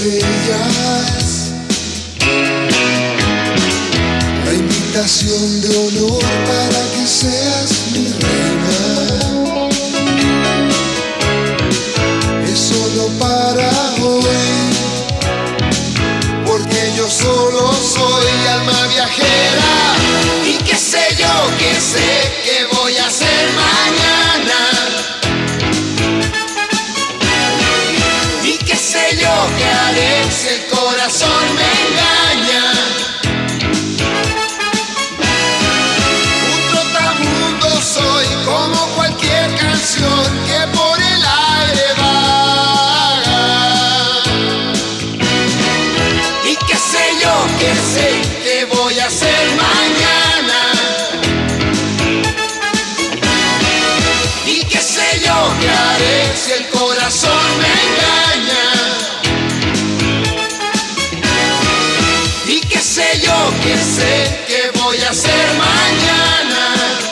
estrellas, la invitación de honor para que seas mi reina. Es solo para hoy, porque yo solo soy alma viajera. Y qué sé yo, qué sé que voy a hacer mañana. Y qué sé yo, qué haré si el corazón me engaña. Un trotamundo soy, como cualquier canción que por el aire vaga. Y qué sé yo, qué sé que voy a hacer mañana. Y qué sé yo, qué haré si el corazón me engaña. Y qué sé yo, qué sé que voy a hacer mañana.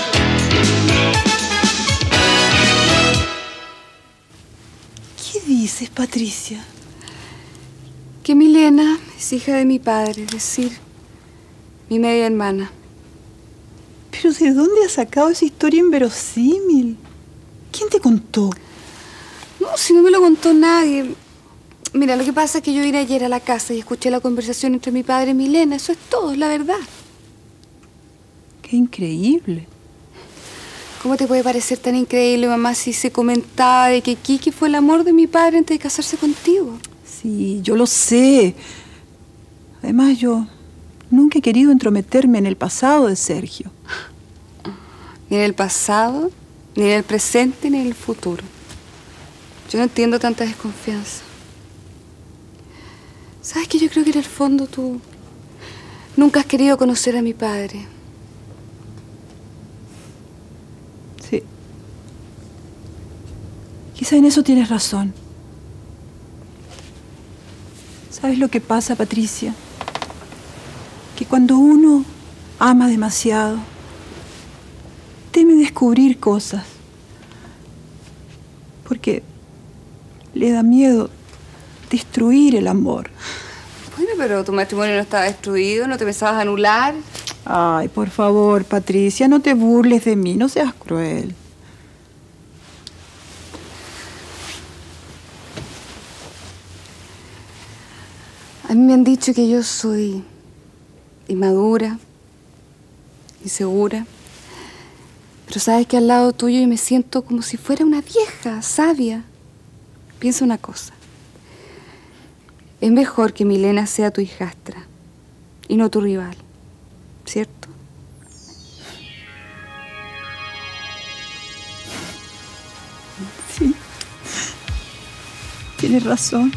¿Qué dices, Patricia? Que Milena es hija de mi padre, es decir, mi media hermana. ¿Pero de dónde has sacado esa historia inverosímil? ¿Quién te contó? No, si no me lo contó nadie. Mira, lo que pasa es que yo vine ayer a la casa y escuché la conversación entre mi padre y Milena. Eso es todo, es la verdad. ¡Qué increíble! ¿Cómo te puede parecer tan increíble, mamá, si se comentaba de que Kiki fue el amor de mi padre antes de casarse contigo? Sí, yo lo sé. Además, yo nunca he querido entrometerme en el pasado de Sergio. Ni en el pasado, ni en el presente, ni en el futuro. Yo no entiendo tanta desconfianza. ¿Sabes qué? Yo creo que en el fondo tú nunca has querido conocer a mi padre. Sí. Quizá en eso tienes razón. ¿Sabes lo que pasa, Patricia? Que cuando uno ama demasiado, teme descubrir cosas. Porque le da miedo destruir el amor. Bueno, pero tu matrimonio no estaba destruido, ¿no te pensabas anular? Ay, por favor, Patricia, no te burles de mí, no seas cruel. A mí me han dicho que yo soy inmadura, insegura. Pero sabes que al lado tuyo yo me siento como si fuera una vieja, sabia. Piensa una cosa. Es mejor que Milena sea tu hijastra y no tu rival, ¿cierto? Sí. Tienes razón.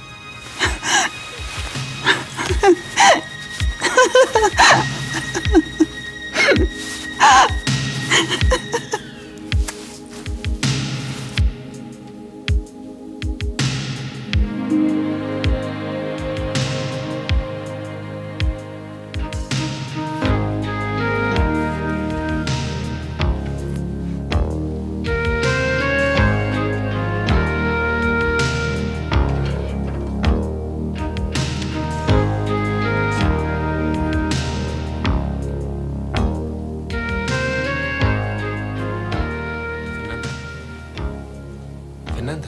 Fernanda.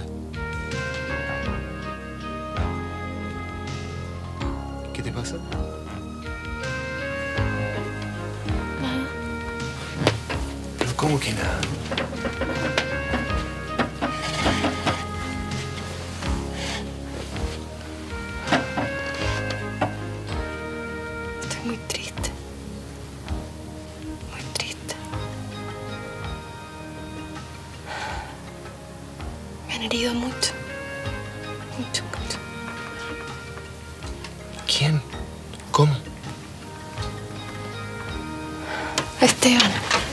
¿Qué te pasa? Nada. ¿Pero cómo que nada? Estoy muy triste. Muy triste. Me han herido mucho. Mucho, mucho. ¿Quién? ¿Cómo? A Esteban.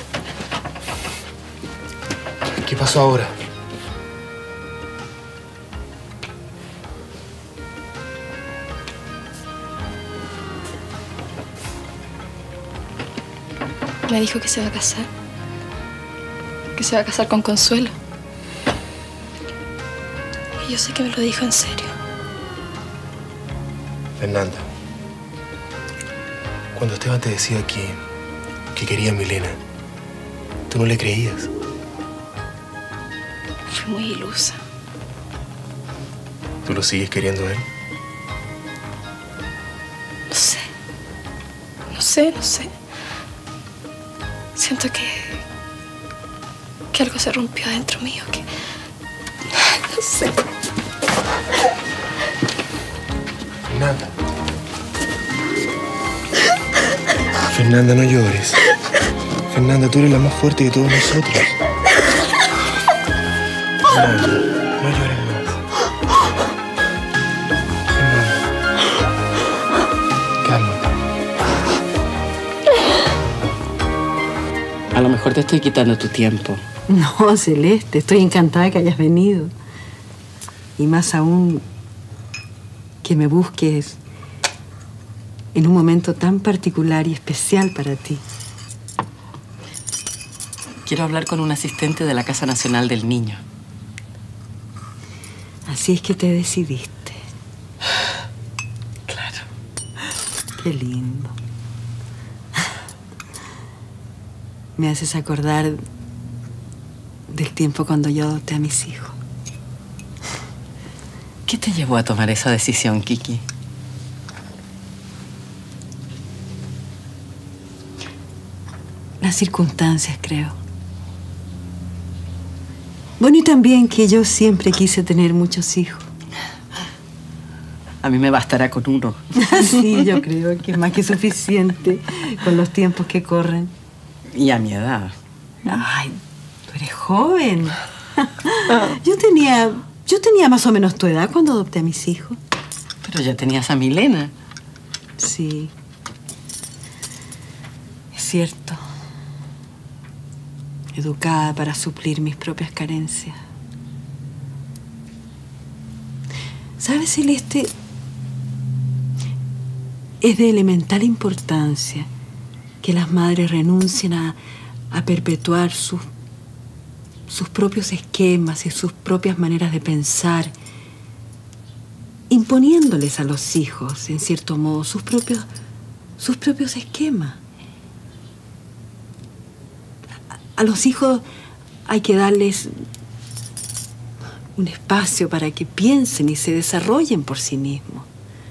¿Qué pasó ahora? Me dijo que se va a casar. Que se va a casar con Consuelo. Y yo sé que me lo dijo en serio. Fernanda, cuando Esteban te decía que quería a Milena, tú no le creías. Fui muy ilusa. ¿Tú lo sigues queriendo a él? No sé. No sé, no sé. Siento que algo se rompió dentro mío, que... No sé. Fernanda. Fernanda, no llores. Fernanda, tú eres la más fuerte de todos nosotros. Fernanda, no llores más. Fernanda. Cálmate. A lo mejor te estoy quitando tu tiempo. No, Celeste, estoy encantada que hayas venido. Y más aún que me busques en un momento tan particular y especial para ti. Quiero hablar con un asistente de la Casa Nacional del Niño. Así es que te decidiste. Claro. Qué lindo. Me haces acordar del tiempo cuando yo adopté a mis hijos. ¿Qué te llevó a tomar esa decisión, Kiki? Las circunstancias, creo. Bueno, y también que yo siempre quise tener muchos hijos. A mí me bastará con uno. Sí, yo creo que es más que suficiente con los tiempos que corren. Y a mi edad. Ay, tú eres joven. Yo tenía más o menos tu edad cuando adopté a mis hijos. Pero ya tenías a Milena. Sí. Es cierto. Educada para suplir mis propias carencias. ¿Sabes, Celeste? Es de elemental importancia que las madres renuncien a perpetuar sus propios esquemas y sus propias maneras de pensar, imponiéndoles a los hijos, en cierto modo, sus propios esquemas. A los hijos hay que darles un espacio para que piensen y se desarrollen por sí mismos.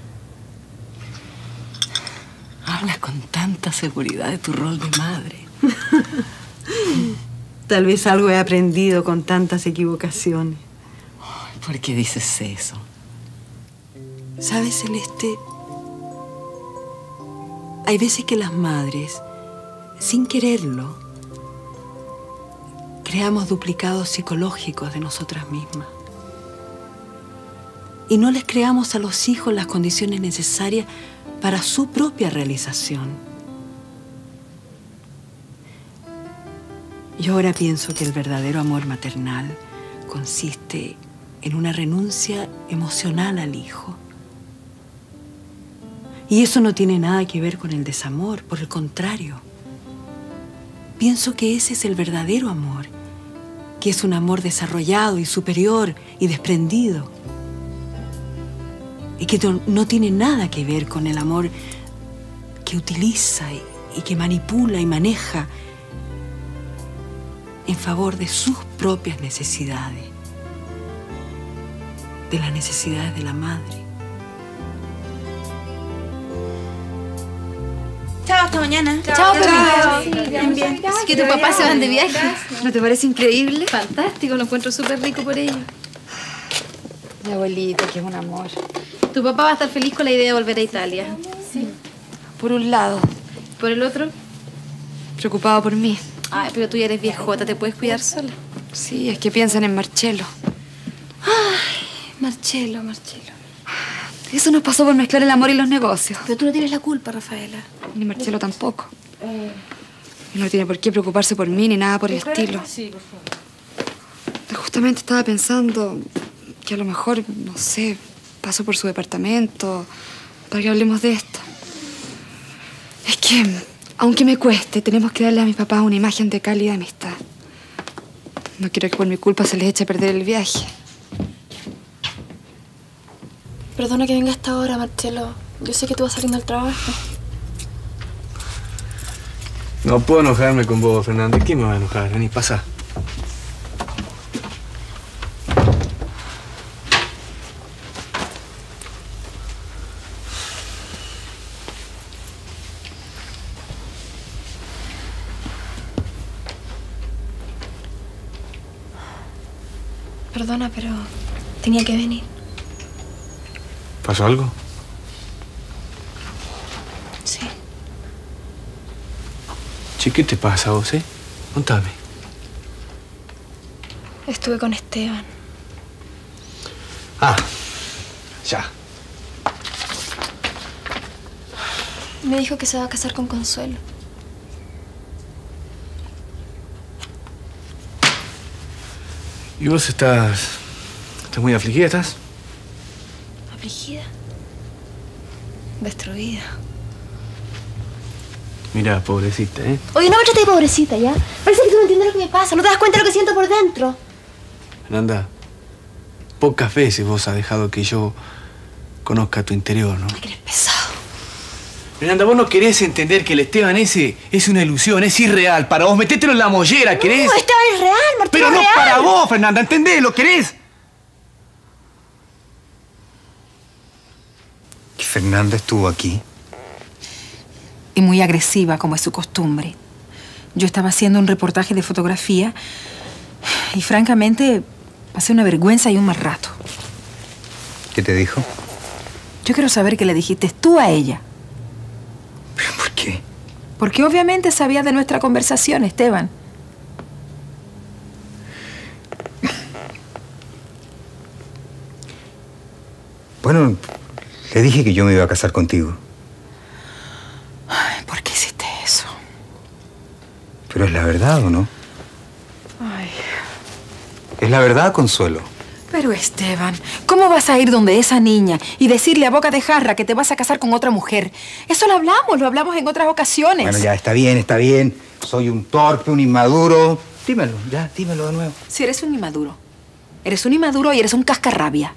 Hablas con tanta seguridad de tu rol de madre. Tal vez algo he aprendido con tantas equivocaciones. ¿Por qué dices eso? ¿Sabes, Celeste? Hay veces que las madres, sin quererlo, creamos duplicados psicológicos de nosotras mismas. Y no les creamos a los hijos las condiciones necesarias para su propia realización. Yo ahora pienso que el verdadero amor maternal consiste en una renuncia emocional al hijo. Y eso no tiene nada que ver con el desamor, por el contrario. Pienso que ese es el verdadero amor, que es un amor desarrollado y superior y desprendido. Y que no tiene nada que ver con el amor que utiliza y que manipula y maneja en favor de sus propias necesidades, de las necesidades de la madre. Chao, hasta mañana. Chao, Chao. Bien, bien. Es que tu papá se van de viaje. ¿No te parece increíble? Fantástico, lo encuentro súper rico por ello. Mi abuelita, que es un amor. Tu papá va a estar feliz con la idea de volver a Italia. Sí. Por un lado. ¿Por el otro? Preocupado por mí. Ay, pero tú ya eres viejota, ¿te puedes cuidar sola? Sí, es que piensan en Marcelo. Ay, Marcelo. Eso nos pasó por mezclar el amor y los negocios. Pero tú no tienes la culpa, Rafaela. Ni Marcelo tampoco. Y no tiene por qué preocuparse por mí ni nada por el estilo. Sí, por favor. Justamente estaba pensando que a lo mejor, no sé, paso por su departamento para que hablemos de esto. Es que, aunque me cueste, tenemos que darle a mis papás una imagen de cálida amistad. No quiero que por mi culpa se les eche a perder el viaje. Perdona que venga hasta ahora, Marcelo. Yo sé que tú vas saliendo al trabajo. No puedo enojarme con vos, Fernanda. ¿Quién me va a enojar? Vení, pasa. Perdona, pero tenía que venir. ¿Pasó algo? Sí. Che, ¿qué te pasa a vos, Contame. Estuve con Esteban. Ah, ya. Me dijo que se va a casar con Consuelo. ¿Y vos estás muy afligida, estás? ¿Afligida? Destruida. Mira, pobrecita, Oye, no me trates de pobrecita, ¿ya? Parece que tú no entiendes lo que me pasa. No te das cuenta de lo que siento por dentro. Fernanda, pocas veces vos has dejado que yo conozca tu interior, ¿no? Ay, que eres pesado. Fernanda, vos no querés entender que el Esteban ese es una ilusión, es irreal. Para vos, metételo en la mollera, ¿querés? No, Esteban es real, Martín. Pero es no real. para vos, Fernanda, ¿entendés? ¿Lo querés? ¿Que Fernanda estuvo aquí? Y muy agresiva, como es su costumbre. Yo estaba haciendo un reportaje de fotografía y, francamente, pasé una vergüenza y un mal rato. ¿Qué te dijo? Yo quiero saber qué le dijiste tú a ella. ¿Pero por qué? Porque obviamente sabía de nuestra conversación, Esteban. Bueno, le dije que yo me iba a casar contigo. Ay, ¿por qué hiciste eso? Pero es la verdad, ¿o no? Ay. Es la verdad, Consuelo. Pero, Esteban, ¿cómo vas a ir donde esa niña y decirle a boca de jarra que te vas a casar con otra mujer? Eso lo hablamos en otras ocasiones. Bueno, ya, está bien, está bien. Soy un torpe, un inmaduro. Dímelo, ya, dímelo de nuevo. Si eres un inmaduro. Eres un inmaduro y eres un cascarrabia.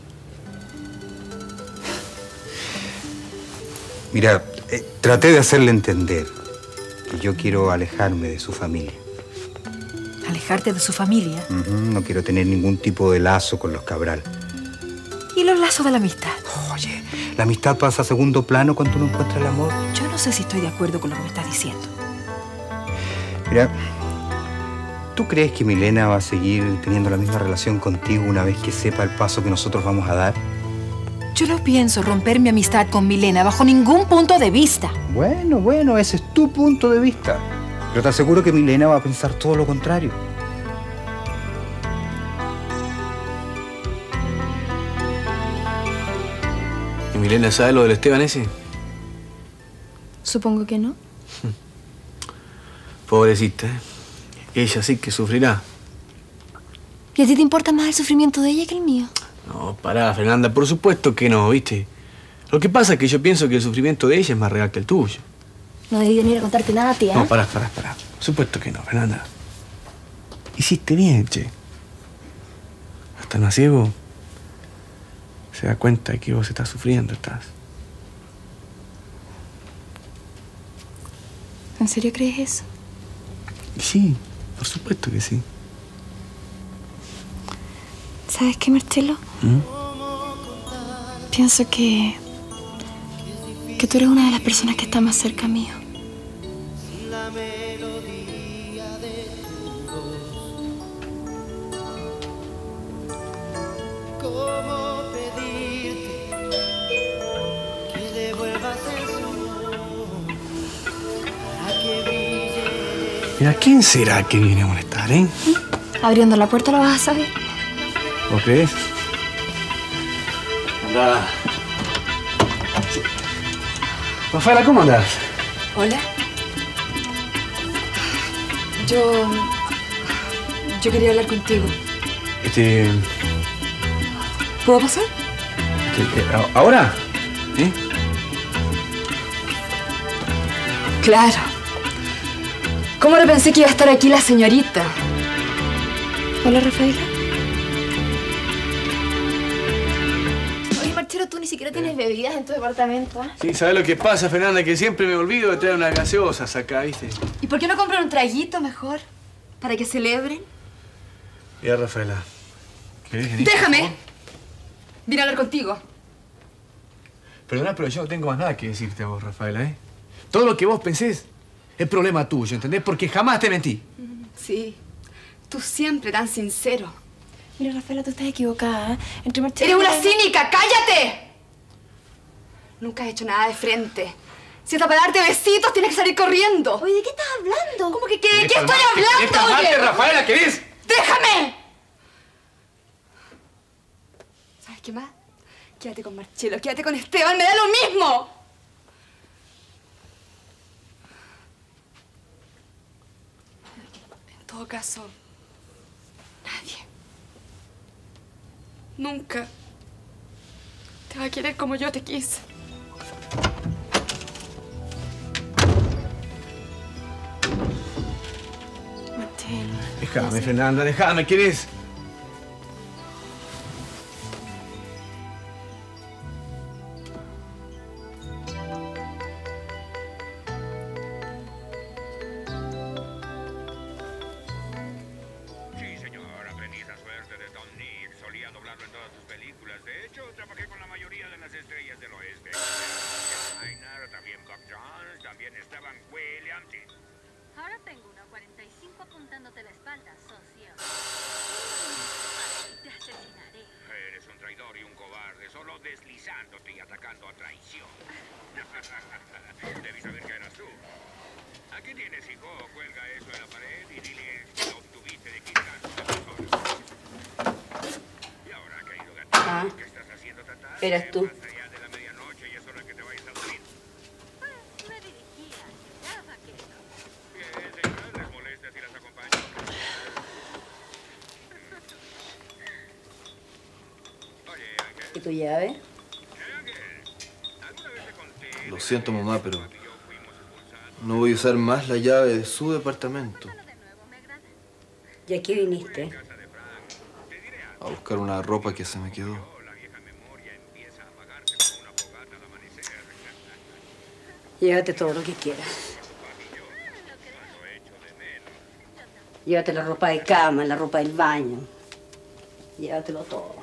Mira, traté de hacerle entender que yo quiero alejarme de su familia. ¿Alejarte de su familia? No quiero tener ningún tipo de lazo con los Cabral. ¿Y los lazos de la amistad? Oye, la amistad pasa a segundo plano cuando uno encuentra el amor. Yo no sé si estoy de acuerdo con lo que me estás diciendo. Mira, ¿tú crees que Milena va a seguir teniendo la misma relación contigo una vez que sepa el paso que nosotros vamos a dar? Yo no pienso romper mi amistad con Milena bajo ningún punto de vista. Bueno, ese es tu punto de vista. Pero te aseguro que Milena va a pensar todo lo contrario. ¿Y Milena sabe lo del Esteban ese? Supongo que no. Pobrecita, Ella sí que sufrirá. ¿Y a ti te importa más el sufrimiento de ella que el mío? No, pará, Fernanda, por supuesto que no, ¿viste? Lo que pasa es que yo pienso que el sufrimiento de ella es más real que el tuyo. No debí venir a contarte nada, tía. No, pará. Por supuesto que no, Fernanda. Hiciste bien, che. Hasta el más ciego se da cuenta de que vos estás sufriendo, estás. ¿En serio crees eso? Y sí, por supuesto que sí. ¿Sabes qué, Marcelo? Pienso que tú eres una de las personas que está más cerca mío. Mira, ¿quién será que viene a molestar, Abriendo la puerta lo vas a saber. ¿Vos crees? Anda. Rafaela, ¿cómo andás? Hola. Yo quería hablar contigo. ¿Puedo pasar? ¿Ahora? Claro. ¿Cómo no pensé que iba a estar aquí la señorita? Hola, Rafaela. Oye, Marcelo, pero tú ni siquiera tienes bebidas en tu departamento, ¿ah? Sí, ¿sabes lo que pasa, Fernanda? Que siempre me olvido de traer unas gaseosas acá, ¿viste? ¿Y por qué no compran un traguito mejor? Para que celebren. Ya, Rafaela. ¿Querés venir? ¡Déjame! Vine a hablar contigo. Perdona, pero yo no tengo más nada que decirte a vos, Rafaela, ¿eh? Todo lo que vos pensés es problema tuyo, ¿entendés? Porque jamás te mentí. Sí. Tú siempre tan sincero. Mira, Rafaela, tú estás equivocada, ¿eh? Entre marchar ¡Eres una cínica! ¡Cállate! Nunca has hecho nada de frente. Si está para darte besitos, tienes que salir corriendo. Oye, ¿de qué estás hablando? ¿Cómo que qué? ¿De qué estoy hablando? ¡Déjame, Rafaela, querés! ¡Déjame! ¿Sabes qué más? Quédate con Marcelo, quédate con Esteban, me da lo mismo. En todo caso, nadie, nunca te va a querer como yo te quise. Marcelo. Déjame, Fernanda, déjame, ¿querés? Ahora tengo una 45 apuntándote la espalda, socio. Así te asesinaré. Eres un traidor y un cobarde, solo deslizándote y atacando a traición. Debí saber que eras tú. Aquí tienes, hijo. Cuelga eso en la pared y dile que lo obtuviste de quitarse de persona. Y ahora, querido gatito, ¿qué estás haciendo tan tarde? Eras tú. Más allá de la medianoche y es hora que te vayas a dormir. Me dirigía ya, vaquero. Bien, señora, les molesta si las acompaño. Oye, Ángel. ¿Y tu llave? Lo siento, mamá, pero no voy a usar más la llave de su departamento. ¿Y a qué viniste? A buscar una ropa que se me quedó. Llévate todo lo que quieras. Llévate la ropa de cama, la ropa del baño. Llévatelo todo.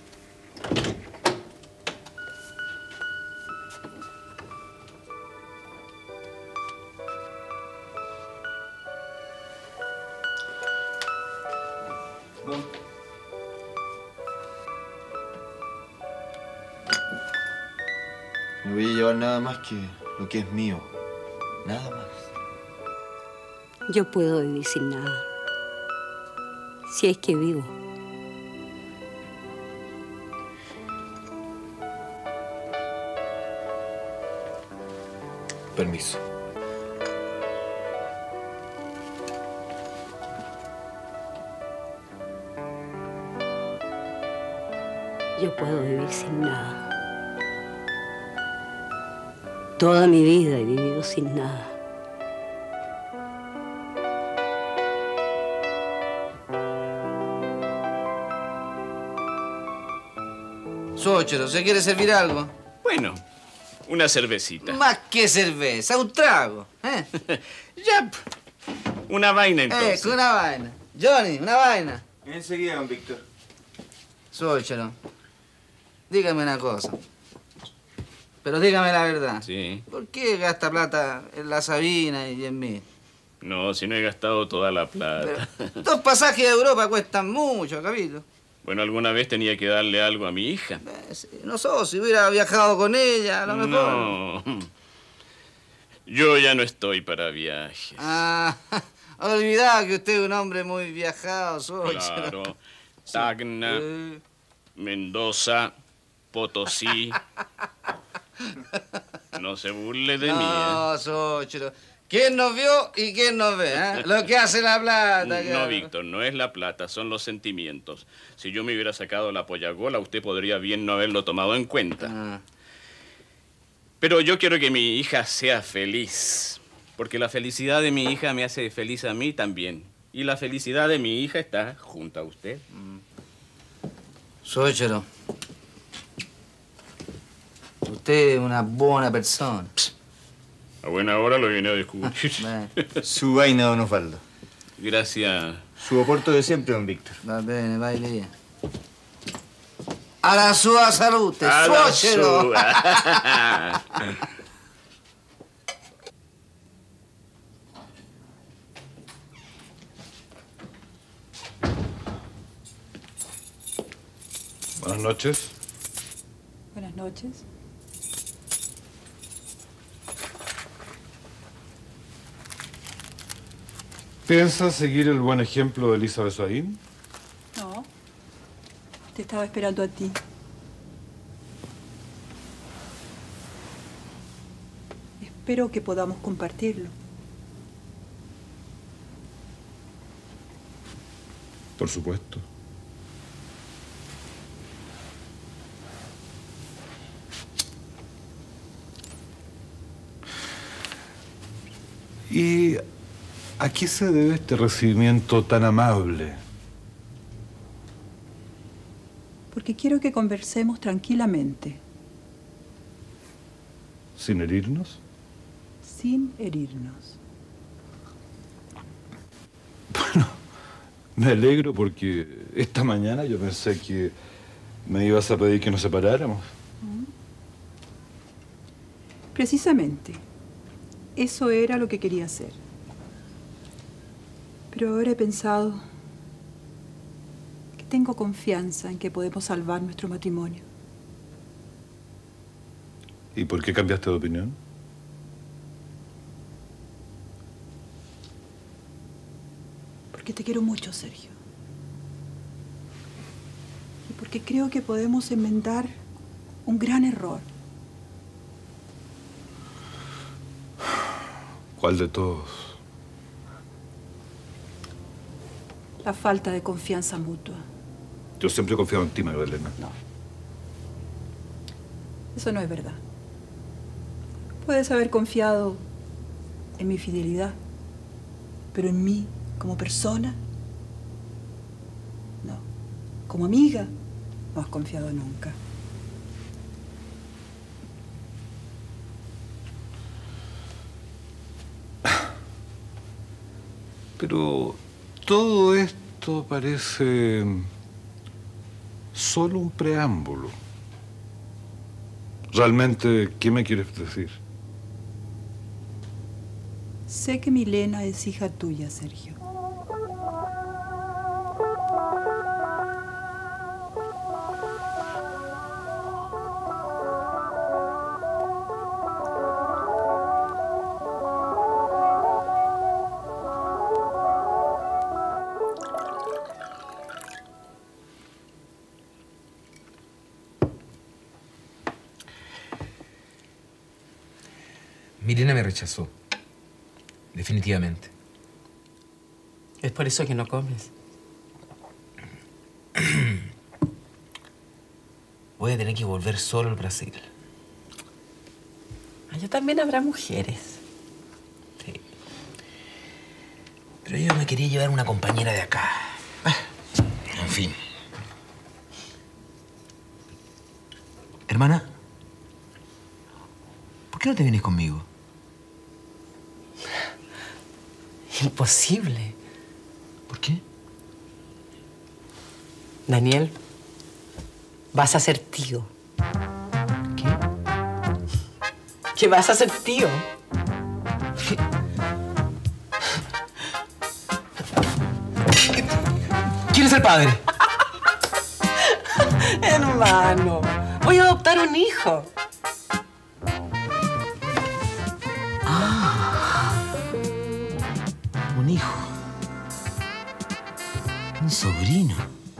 No voy a llevar nada más que lo que es mío. Nada más. Yo puedo vivir sin nada. Si es que vivo. Permiso. Yo puedo vivir sin nada. Toda mi vida he vivido sin nada. Sóchero, ¿se quiere servir algo? Bueno, una cervecita. Más que cerveza, un trago. Ya, una vaina entonces. Una vaina. Johnny, una vaina. Enseguida, don Víctor. Sóchero, dígame una cosa. Pero dígame la verdad. Sí. ¿Por qué gasta plata en la Sabina y en mí? No, si no he gastado toda la plata. Pero 2 pasajes a Europa cuestan mucho, capito. Bueno, alguna vez tenía que darle algo a mi hija. No sé, si hubiera viajado con ella, a lo mejor. No. Yo ya no estoy para viajes. Ah, olvidaba que usted es un hombre muy viajado, Sóchero. Claro. Tacna, Mendoza, Potosí. No se burle de mí. No, Sóchero. ¿Quién nos vio y quién nos ve? Lo que hace la plata. No, Víctor, no es la plata, son los sentimientos. Si yo me hubiera sacado la pollagola, usted podría bien no haberlo tomado en cuenta. Pero yo quiero que mi hija sea feliz. Porque la felicidad de mi hija me hace feliz a mí también. Y la felicidad de mi hija está junto a usted. Sóchero. usted es una buena persona. A buena hora lo viene a descubrir. Su vaina, don Osvaldo. Gracias. Su oporto de siempre, don Víctor. Va bene, baile bien. A la sua salute, A la suocero. sua. Buenas noches. Buenas noches. ¿Piensa seguir el buen ejemplo de Elizabeth Saín? No. Te estaba esperando a ti. Espero que podamos compartirlo. Por supuesto. ¿Y a qué se debe este recibimiento tan amable? Porque quiero que conversemos tranquilamente, ¿Sin herirnos? sin herirnos. Me alegro porque esta mañana yo pensé que me ibas a pedir que nos separáramos. Precisamente. Eso era lo que quería hacer. Pero ahora he pensado que tengo confianza en que podemos salvar nuestro matrimonio. ¿Y por qué cambiaste de opinión? Porque te quiero mucho, Sergio. Y porque creo que podemos enmendar un gran error. ¿Cuál de todos? La falta de confianza mutua. Yo siempre he confiado en ti, Magdalena. No. Eso no es verdad. Puedes haber confiado en mi fidelidad, pero en mí, como persona, no. Como amiga, no has confiado nunca. Pero todo esto parece solo un preámbulo. Realmente, ¿qué me quieres decir? Sé que Milena es hija tuya, Sergio. Milena me rechazó. Definitivamente. Es por eso que no comes. Voy a tener que volver solo al Brasil. Allá también habrá mujeres. Sí. Pero yo me quería llevar una compañera de acá. En fin. Hermana, ¿por qué no te vienes conmigo? Imposible. ¿Por qué? Daniel, vas a ser tío. ¿Qué? ¿Que vas a ser tío? ¿Quién es el padre? Hermano, voy a adoptar un hijo. Un hijo. Un sobrino.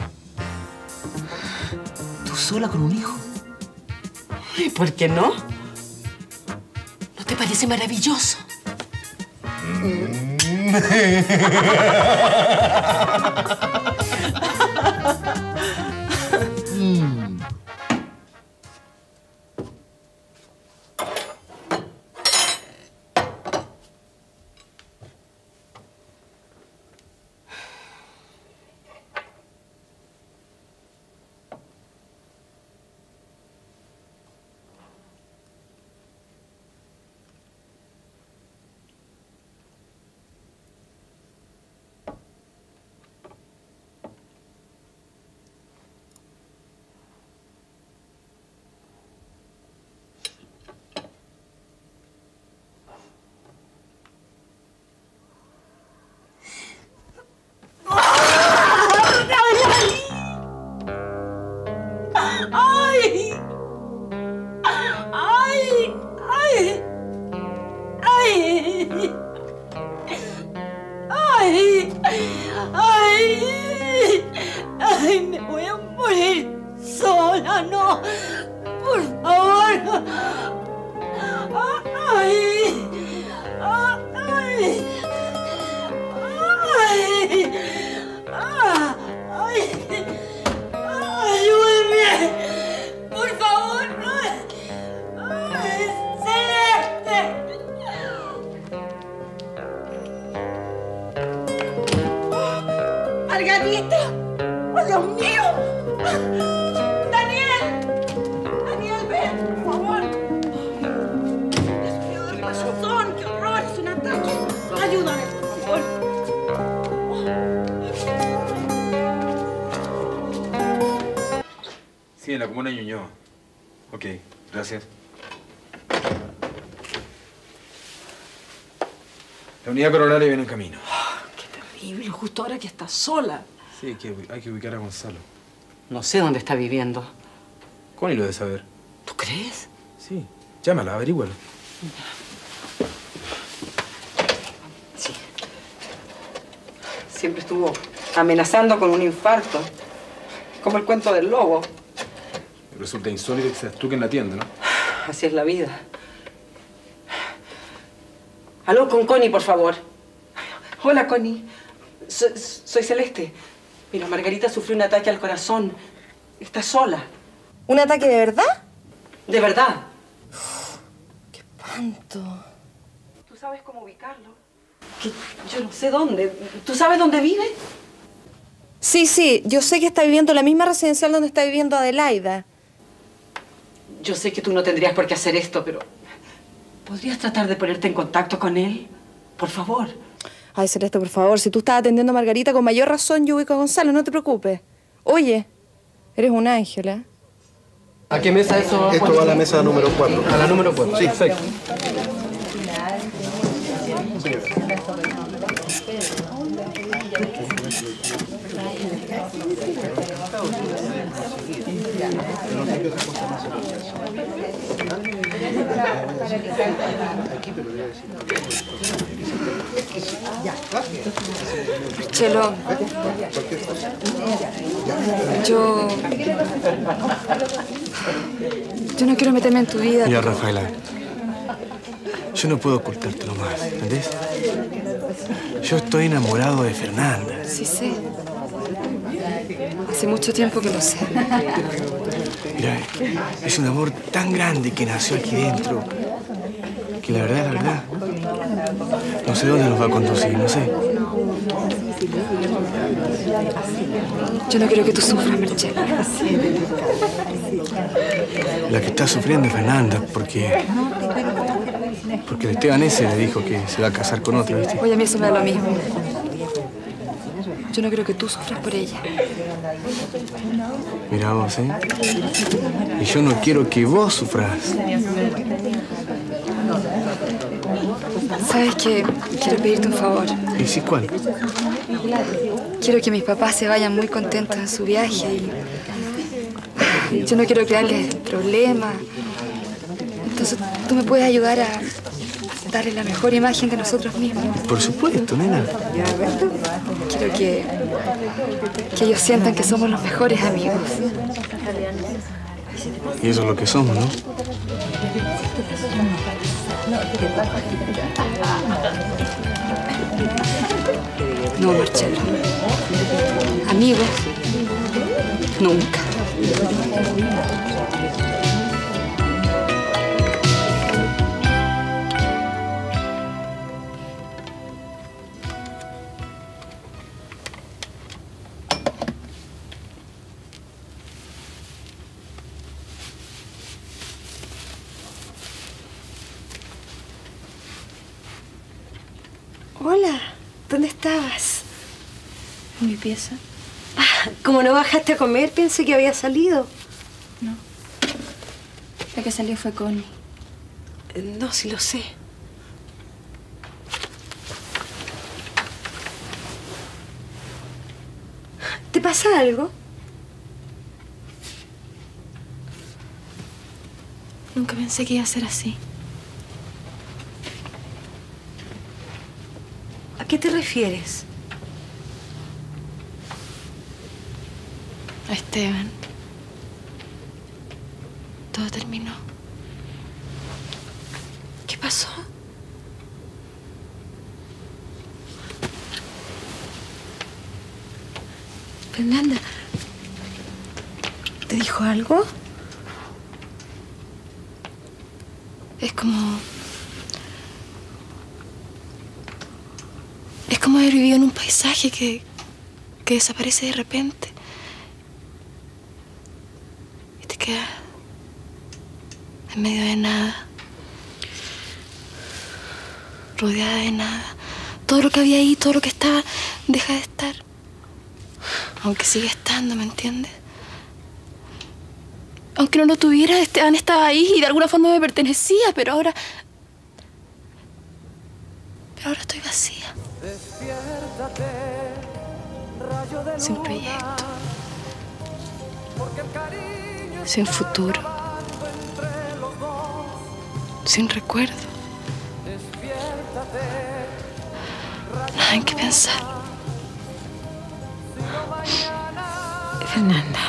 ¿Tú sola con un hijo? ¿Y por qué no? ¿No te parece maravilloso? morir sola, no. Por favor. Ay. Ay. Ay. Ay. Ayúdeme. Por favor. Ay. Celeste. Margarita. ¡Oh, Dios mío! ¡Daniel! ¡Daniel, ven, por favor! ¡Dios mío del corazón! ¡Qué horror! ¡Es un ataque! ¡Ayúdame, por favor! Sí, en la comuna de Ñuñoa. Ok, gracias. La unidad coronaria viene en camino. Terrible, justo ahora que estás sola. Sí, hay que ubicar a Gonzalo. No sé dónde está viviendo. Connie lo debe saber. ¿Tú crees? Sí. Llámala, averígualo. Sí. Siempre estuvo amenazando con un infarto. Como el cuento del lobo. Resulta insólito que seas tú quien la atiende, ¿no? Así es la vida. Aló, con Connie, por favor. Hola, Connie. Soy Celeste. Mira, Margarita sufrió un ataque al corazón. Está sola. ¿Un ataque de verdad? De verdad. ¡Qué espanto! ¿Tú sabes cómo ubicarlo? Que yo no sé dónde. ¿Tú sabes dónde vive? Sí, yo sé que está viviendo en la misma residencial donde está viviendo Adelaida. Yo sé que tú no tendrías por qué hacer esto, pero... ¿podrías tratar de ponerte en contacto con él? Por favor. Ay, Celeste, por favor, si tú estás atendiendo a Margarita, con mayor razón yo ubico a Gonzalo, no te preocupes. Oye, eres un ángel, ¿eh? ¿A qué mesa eso va? Esto va a la mesa número 4. A la número 4. Sí, perfecto. Chelo, yo no quiero meterme en tu vida. Mira, Rafaela, yo no puedo ocultártelo más, ¿entendés? Yo estoy enamorado de Fernanda. Sí sé. Hace mucho tiempo que lo sé. Mira, es un amor tan grande que nació aquí dentro, que la verdad, no sé dónde nos va a conducir, no sé. Yo no quiero que tú sufras, Marcelo. La que está sufriendo es Fernanda, porque el Esteban ese le dijo que se va a casar con otro, ¿viste? Oye, a mí eso me da lo mismo. Yo no quiero que tú sufras por ella. Mira vos, ¿eh? Y yo no quiero que vos sufras. ¿Sabes qué? Quiero pedirte un favor. ¿Y sí cuál? Quiero que mis papás se vayan muy contentos en su viaje y yo no quiero crearles problemas. Entonces, ¿tú me puedes ayudar a darle la mejor imagen de nosotros mismos? Por supuesto, nena. Quiero que ellos sientan que somos los mejores amigos. Y eso es lo que somos, ¿no? No, Marcelo. Amigos, nunca. Hola, ¿dónde estabas? En mi pieza. Ah, como no bajaste a comer, pensé que había salido. No. La que salió fue Connie. No, sí lo sé. ¿Te pasa algo? Nunca pensé que iba a ser así. ¿A qué te refieres? A Esteban. todo terminó. ¿Qué pasó? Fernanda, ¿te dijo algo? Es como haber vivido en un paisaje que desaparece de repente. Y te quedas en medio de nada. Rodeada de nada. Todo lo que había ahí, todo lo que estaba, deja de estar. Aunque sigue estando, ¿me entiendes? Aunque no lo tuviera, Esteban estaba ahí y de alguna forma me pertenecía, pero ahora estoy vacía. Sin proyecto. Sin futuro. Sin recuerdo. Nada en qué pensar. Fernanda.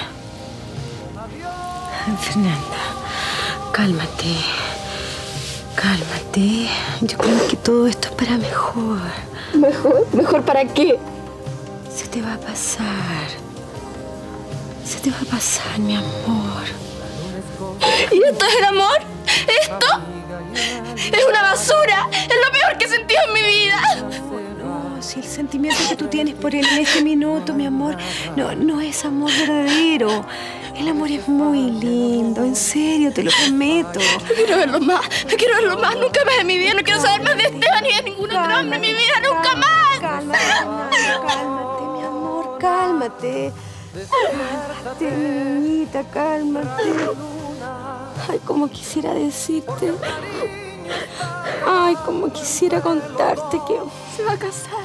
Fernanda, cálmate. Cálmate. Yo creo que todo esto es para mejor. ¿Mejor? ¿Mejor para qué? Se te va a pasar. Se te va a pasar, mi amor. ¿Y esto es el amor? ¿Esto? ¡Es una basura! ¡Es lo peor que he sentido en mi vida! No, si el sentimiento que tú tienes por él en este minuto, mi amor, no es amor verdadero. El amor es muy lindo, en serio, te lo prometo. No quiero verlo más, no quiero verlo más, nunca más en mi vida. No quiero saber más de Esteban ni de ningún otro hombre en mi vida, nunca más. Cálmate, mi amor, cálmate. Cálmate, niñita, cálmate. Ay, como quisiera decirte. Ay, como quisiera contarte que se va a casar.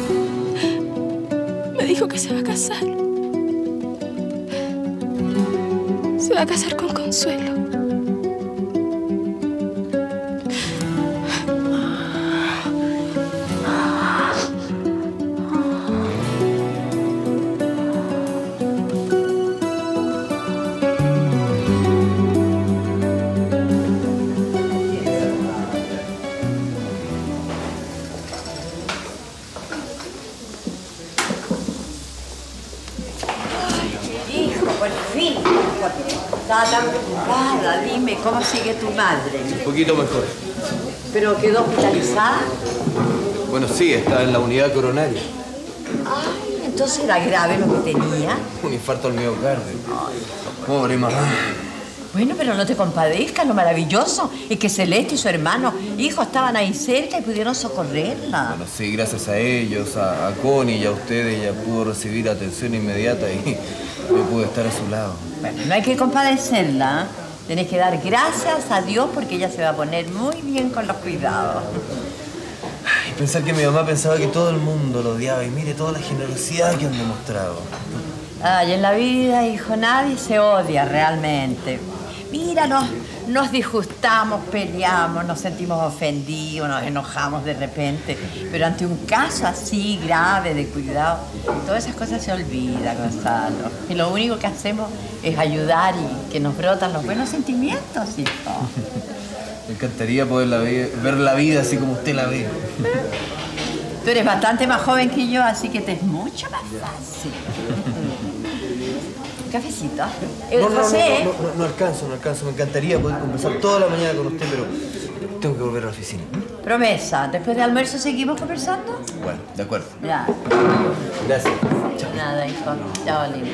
Me dijo que se va a casar. Se va a casar con Consuelo. Estaba tan preocupada. Dime, ¿cómo sigue tu madre? Un poquito mejor. ¿Pero quedó hospitalizada? Bueno, sí, está en la unidad coronaria. Ay, entonces era grave lo que tenía. Un infarto al miocardio. Pobre mamá. Bueno, pero no te compadezcas, lo maravilloso es que Celeste y su hermano, hijo, estaban ahí cerca y pudieron socorrerla. Bueno, sí, gracias a ellos, a Connie y a ustedes, ella pudo recibir atención inmediata y yo pude estar a su lado. Bueno, no hay que compadecerla, ¿eh? Tenés que dar gracias a Dios porque ella se va a poner muy bien con los cuidados. Y pensar que mi mamá pensaba que todo el mundo lo odiaba y mire toda la generosidad que han demostrado. Ay, en la vida, hijo, nadie se odia realmente. Mira, nos disgustamos, peleamos, nos sentimos ofendidos, nos enojamos de repente. Pero ante un caso así grave, de cuidado, todas esas cosas se olvidan, Gonzalo. Y lo único que hacemos es ayudar y que nos brotan los buenos sentimientos, hijo. Me encantaría poder ver la vida así como usted la ve. Tú eres bastante más joven que yo, así que te es mucho más fácil. ¿Cafecito? José. No alcanzo. Me encantaría poder conversar toda la mañana con usted, pero tengo que volver a la oficina. Promesa, después de almuerzo seguimos conversando. Bueno, de acuerdo. Ya. Gracias. Chao. Nada, hijo. Chao, lindo.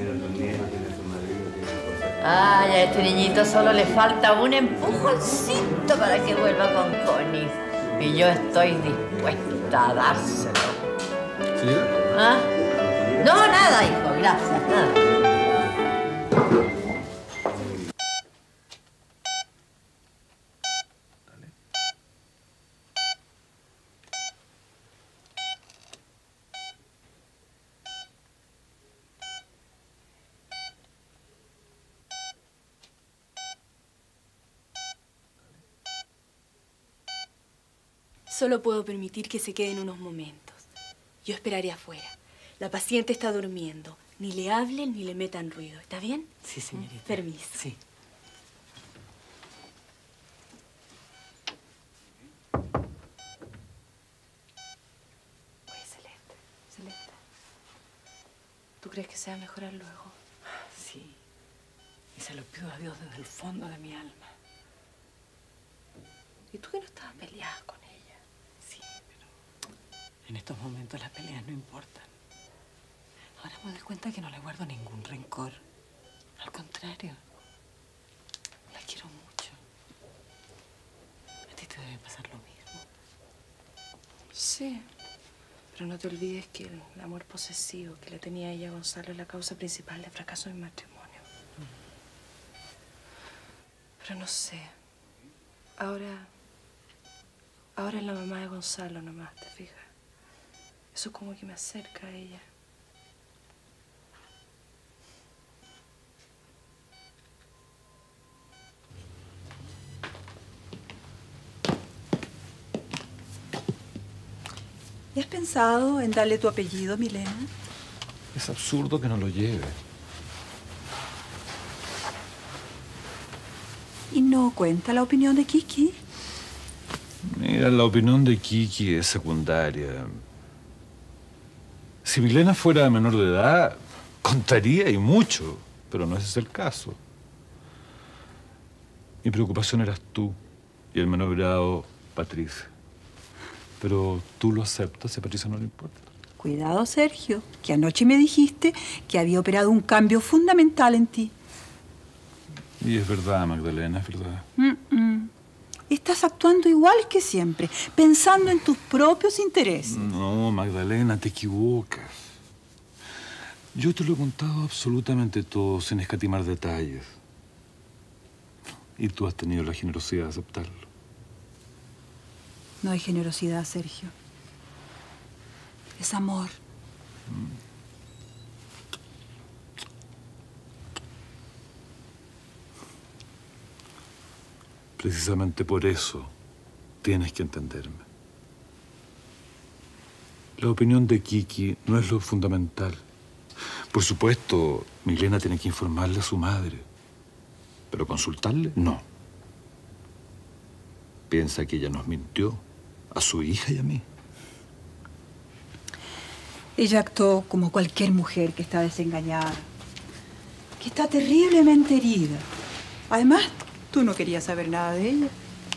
Ay, a este niñito solo le falta un empujoncito para que vuelva con Connie. Y yo estoy dispuesta a dárselo. ¿Señora? ¿Ah? No, nada, hijo. Gracias, nada. Solo puedo permitir que se queden unos momentos. Yo esperaré afuera. La paciente está durmiendo. Ni le hablen ni le metan ruido. ¿Está bien? Sí, señorita. Permiso. Sí. crees que sea mejorar luego? Sí. Y se lo pido a Dios desde el fondo de mi alma. ¿Y tú que no estabas peleada con ella? Sí, pero en estos momentos las peleas no importan. Ahora me doy cuenta que no le guardo ningún rencor. Al contrario, la quiero mucho. A ti te debe pasar lo mismo. Sí, pero no te olvides que el amor posesivo que le tenía ella a Gonzalo es la causa principal del fracaso del matrimonio. Pero no sé. Ahora es la mamá de Gonzalo nomás, ¿te fijas? Eso como que me acerca a ella. ¿Y has pensado en darle tu apellido, Milena? Es absurdo que no lo lleve. ¿Y no cuenta la opinión de Kiki? Mira, la opinión de Kiki es secundaria. Si Milena fuera menor de edad, contaría y mucho, pero no ese es el caso. Mi preocupación eras tú y el menor grado, Patricia. Pero tú lo aceptas y a Patricia no le importa. Cuidado, Sergio, que anoche me dijiste que había operado un cambio fundamental en ti. Y es verdad, Magdalena, es verdad. Estás actuando igual que siempre, pensando en tus propios intereses. No, Magdalena, te equivocas. Yo te lo he contado absolutamente todo, sin escatimar detalles. Y tú has tenido la generosidad de aceptarlo. No hay generosidad, Sergio. Es amor. Precisamente por eso tienes que entenderme. La opinión de Kiki no es lo fundamental. Por supuesto, Milena tiene que informarle a su madre. Pero consultarle, no. Piensa que ella nos mintió a su hija y a mí. Ella actuó como cualquier mujer que está desengañada, que está terriblemente herida. Además, tú no querías saber nada de ella.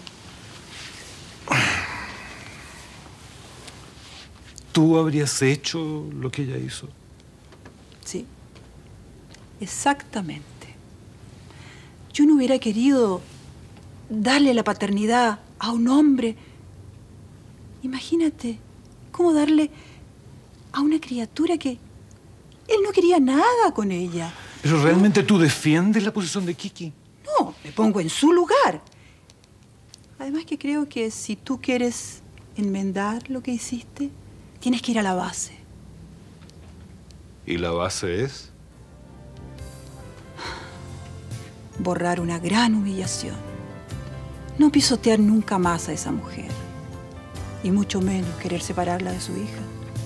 ¿Tú habrías hecho lo que ella hizo? Sí, exactamente. Yo no hubiera querido darle la paternidad a un hombre. Imagínate, cómo darle a una criatura que él no quería nada con ella. ¿Pero realmente tú defiendes la posición de Kiki? No, me pongo en su lugar. Además que creo que si tú quieres enmendar lo que hiciste, tienes que ir a la base. ¿Y la base es? Borrar una gran humillación. No pisotear nunca más a esa mujer. Y mucho menos querer separarla de su hija.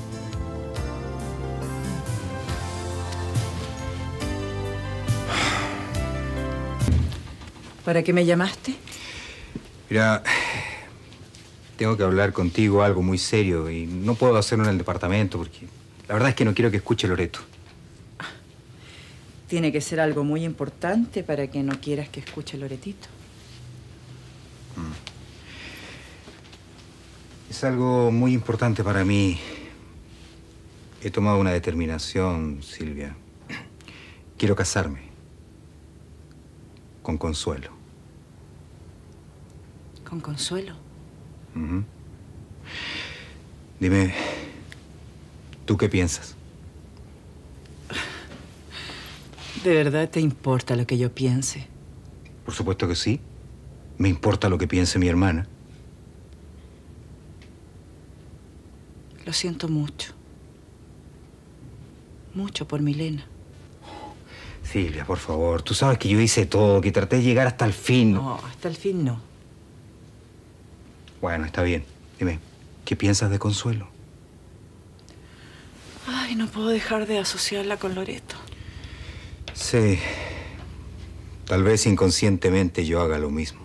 ¿Para qué me llamaste? Mira, tengo que hablar contigo algo muy serio y no puedo hacerlo en el departamento porque la verdad es que no quiero que escuche Loreto. Tiene que ser algo muy importante para que no quieras que escuche Loretito. Es algo muy importante para mí. He tomado una determinación, Silvia. Quiero casarme con Consuelo. ¿Con Consuelo? Ujú. Dime, ¿tú qué piensas? ¿De verdad te importa lo que yo piense? Por supuesto que sí. Me importa lo que piense mi hermana. Lo siento mucho. Mucho por Milena. Silvia, por favor. Tú sabes que yo hice todo, que traté de llegar hasta el fin. No, hasta el fin no. Bueno, está bien. Dime, ¿qué piensas de Consuelo? Ay, no puedo dejar de asociarla con Loreto. Sí. Tal vez inconscientemente yo haga lo mismo.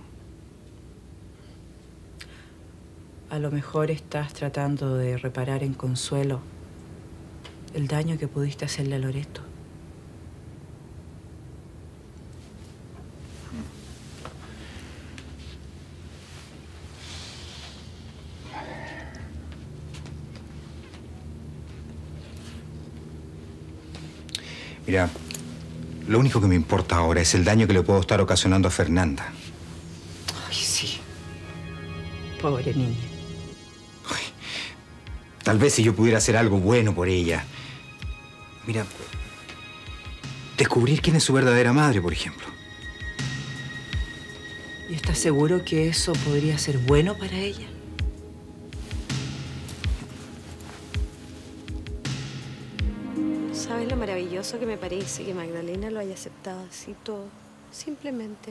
A lo mejor estás tratando de reparar en Consuelo el daño que pudiste hacerle a Loreto. Mira, lo único que me importa ahora es el daño que le puedo estar ocasionando a Fernanda. Ay, sí. Pobre niña. Tal vez si yo pudiera hacer algo bueno por ella. Mira, descubrir quién es su verdadera madre, por ejemplo. ¿Y estás seguro que eso podría ser bueno para ella? ¿Sabes lo maravilloso que me parece que Magdalena lo haya aceptado así todo? Simplemente.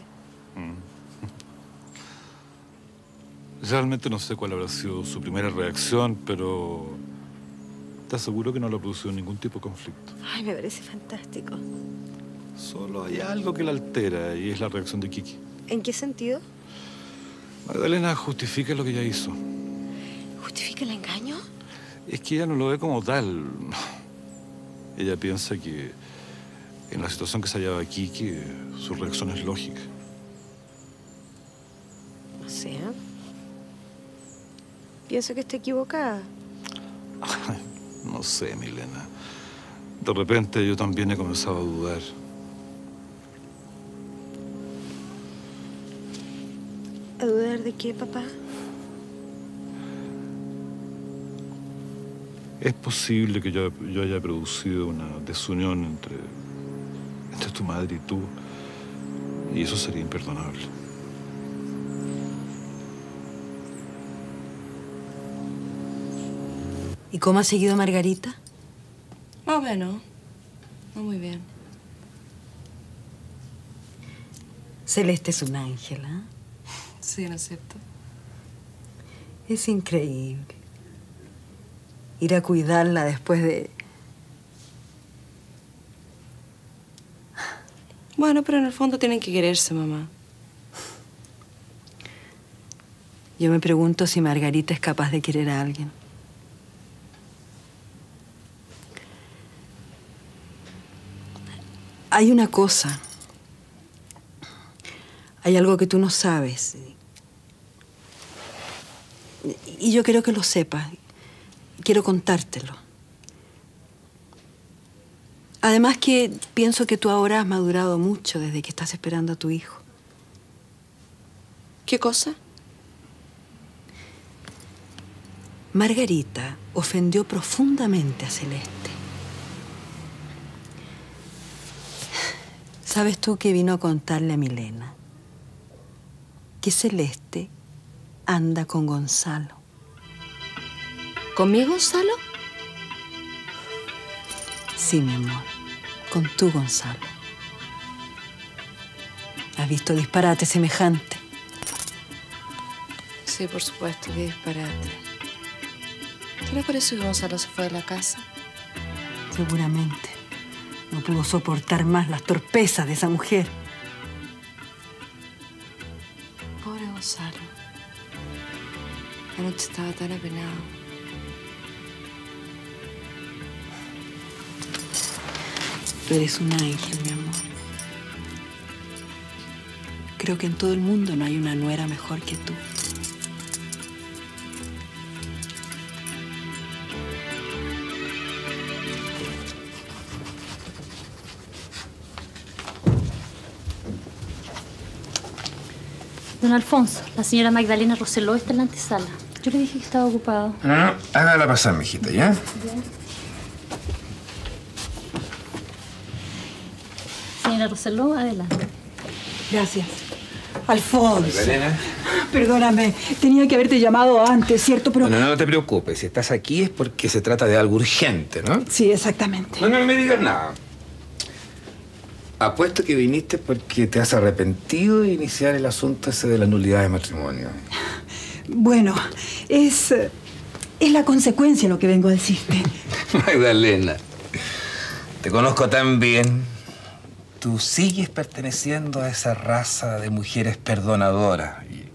Realmente no sé cuál habrá sido su primera reacción, pero te aseguro que no le ha producido ningún tipo de conflicto. Ay, me parece fantástico. Solo hay algo que la altera y es la reacción de Kiki. ¿En qué sentido? Magdalena justifica lo que ella hizo. ¿Justifica el engaño? Es que ella no lo ve como tal. Ella piensa que en la situación que se hallaba Kiki, su reacción es lógica. O sea, pienso que está equivocada. Ay, no sé, Milena. De repente yo también he comenzado a dudar. ¿A dudar de qué, papá? Es posible que yo haya producido una desunión entre tu madre y tú, y eso sería imperdonable. ¿Y cómo ha seguido Margarita? Más o menos. No muy bien. Celeste es un ángel, ¿ah? Sí, lo acepto. Es increíble. Ir a cuidarla después de... Bueno, pero en el fondo tienen que quererse, mamá. Yo me pregunto si Margarita es capaz de querer a alguien. Hay una cosa. Hay algo que tú no sabes. Y yo quiero que lo sepas. Quiero contártelo. Además que pienso que tú ahora has madurado mucho desde que estás esperando a tu hijo. ¿Qué cosa? Margarita ofendió profundamente a Celeste. ¿Sabes tú que vino a contarle a Milena? Que Celeste anda con Gonzalo. ¿Con mi Gonzalo? Sí, mi amor. Con tu Gonzalo. ¿Has visto disparate semejante? Sí, por supuesto, qué disparate. ¿Será por eso que Gonzalo se fue de la casa? Seguramente. No pudo soportar más las torpezas de esa mujer. Pobre Gonzalo. Anoche estaba tan apenado. Tú eres un ángel, mi amor. Creo que en todo el mundo no hay una nuera mejor que tú. Don Alfonso, la señora Magdalena Roseló está en la antesala. Yo le dije que estaba ocupado. No, hágala pasar, mijita, ¿ya? Señora Roseló, adelante. Gracias. Alfonso. Magdalena. Perdóname, tenía que haberte llamado antes, ¿cierto? Pero... No te preocupes, si estás aquí es porque se trata de algo urgente, ¿no? Sí, exactamente. No me digas nada. Apuesto que viniste porque te has arrepentido de iniciar el asunto ese de la nulidad de matrimonio. Bueno, es la consecuencia lo que vengo a decirte. Magdalena, te conozco tan bien. Tú sigues perteneciendo a esa raza de mujeres perdonadoras. Y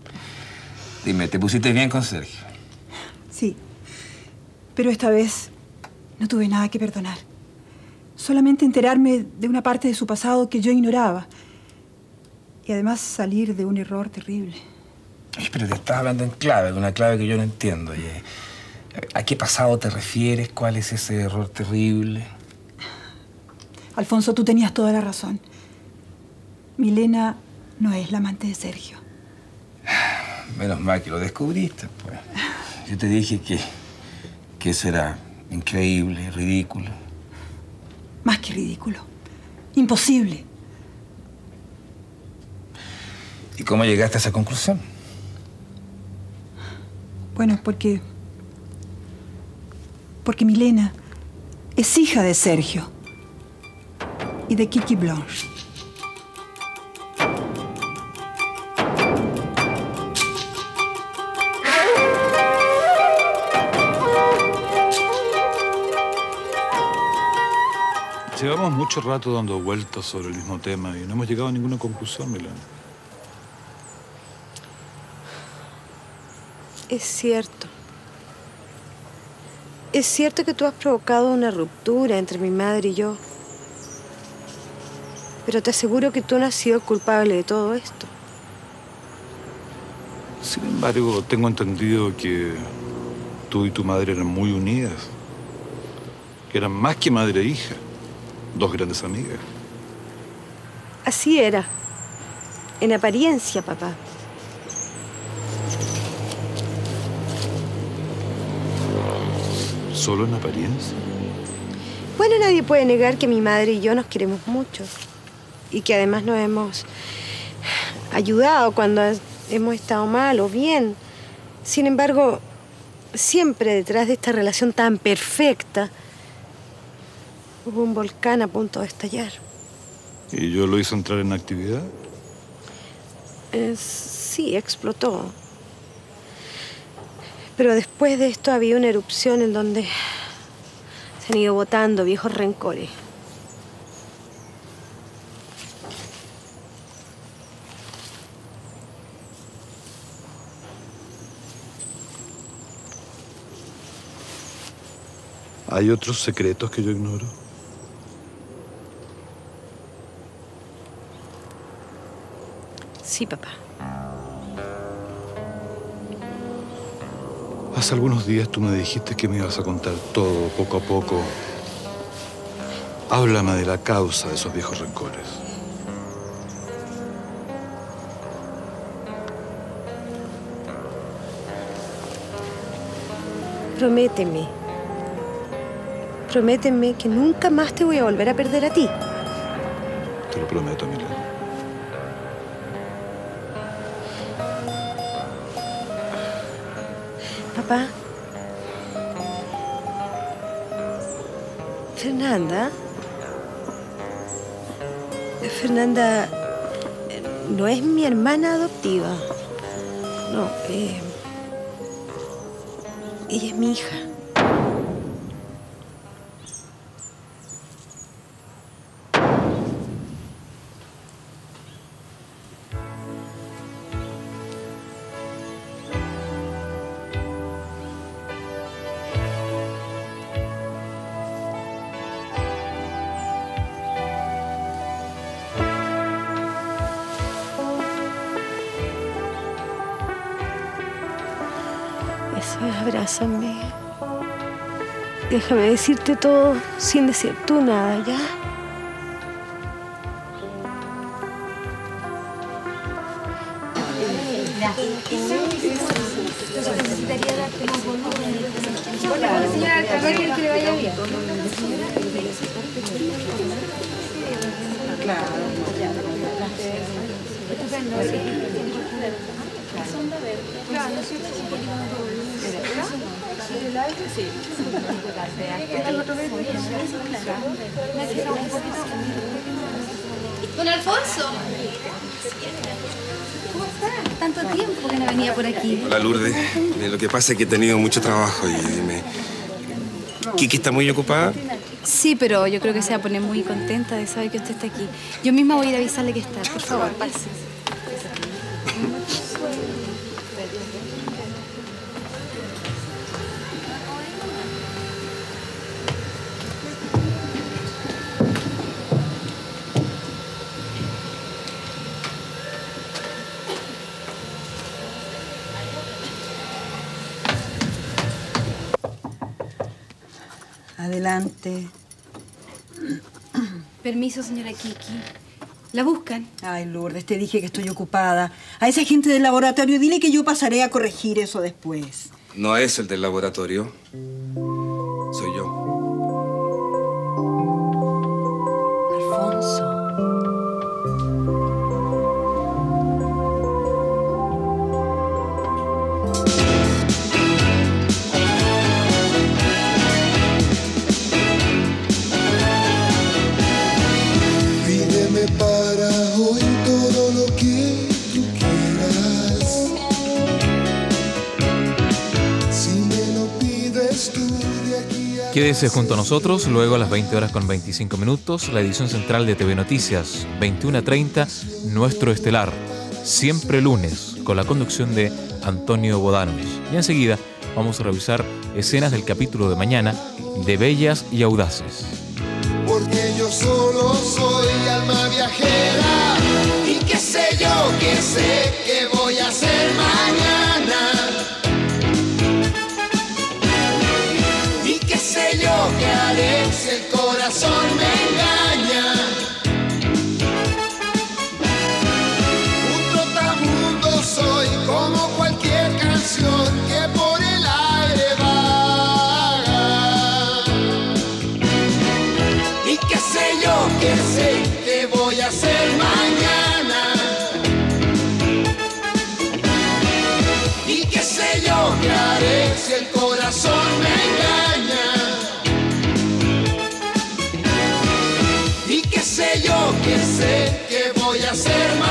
dime, ¿te pusiste bien con Sergio? Sí, pero esta vez No tuve nada que perdonar. Solamente enterarme de una parte de su pasado que yo ignoraba. Y además salir de un error terrible. Pero te estás hablando en clave, de una clave que yo no entiendo. ¿A qué pasado te refieres? ¿Cuál es ese error terrible? Alfonso, tú tenías toda la razón. Milena no es la amante de Sergio. Menos mal que lo descubriste, pues. Yo te dije que eso era increíble, ridículo. Más que ridículo. Imposible. ¿Y cómo llegaste a esa conclusión? Bueno, porque Milena es hija de Sergio y de Kiki Blanche. Llevamos mucho rato dando vueltas sobre el mismo tema y no hemos llegado a ninguna conclusión, Milena. Es cierto. Es cierto que tú has provocado una ruptura entre mi madre y yo. Pero te aseguro que tú no has sido culpable de todo esto. Sin embargo, tengo entendido que tú y tu madre eran muy unidas. Que eran más que madre e hija. Dos grandes amigas. Así era. En apariencia, papá. ¿Solo en apariencia? Bueno, nadie puede negar que mi madre y yo nos queremos mucho. Y que además nos hemos ayudado cuando hemos estado mal o bien. Sin embargo, siempre detrás de esta relación tan perfecta hubo un volcán a punto de estallar. ¿Y yo lo hice entrar en actividad? Sí, explotó. Pero después de esto había una erupción en donde se han ido botando viejos rencores. ¿Hay otros secretos que yo ignoro? Sí, papá. Hace algunos días tú me dijiste que me ibas a contar todo, poco a poco. Háblame de la causa de esos viejos rencores. Prométeme. Prométeme que nunca más te voy a volver a perder a ti. Te lo prometo, Milena. Papá. Fernanda. Fernanda no es mi hermana adoptiva. No, ella es mi hija. Eso es, abrázame. Déjame decirte todo sin decir tú nada, ¿ya? Señora, que le vaya bien. Claro. Estupendo, sí. Claro, ¿no es cierto? Un poquito más de volumen. Sí. Don Alfonso. ¿Cómo está? Tanto tiempo que no venía por aquí. Hola, Lourdes. Lo que pasa es que he tenido mucho trabajo y ¿Kiki está muy ocupada? Sí, pero yo creo que se va a poner muy contenta de saber que usted está aquí. Yo misma voy a ir a avisarle que está. Por favor, pase. Adelante. Permiso, señora Kiki. ¿La buscan? Ay, Lourdes, te dije que estoy ocupada. A esa gente del laboratorio dile que yo pasaré a corregir eso después. No es el del laboratorio. Soy yo. Alfonso. Pídeme para hoy todo lo que tú quieras. Si me lo pides tú de aquí a... Quédese junto a nosotros, luego a las 20:25, la edición central de TV Noticias, 21:30, Nuestro Estelar, siempre lunes, con la conducción de Antonio Bodanovich. Y enseguida vamos a revisar escenas del capítulo de mañana de Bellas y Audaces. Porque yo solo soy alma viajera. Y qué sé yo, qué sé qué voy a hacer mañana. Y qué sé yo, qué haré si el corazón me engaña. Un trotamundo soy como cualquier canción que por el aire vaga. Y qué sé yo, qué sé qué voy a hacer mañana. Y qué sé yo, qué haré si el corazón me engaña. Y qué sé yo, qué sé qué voy a hacer mañana.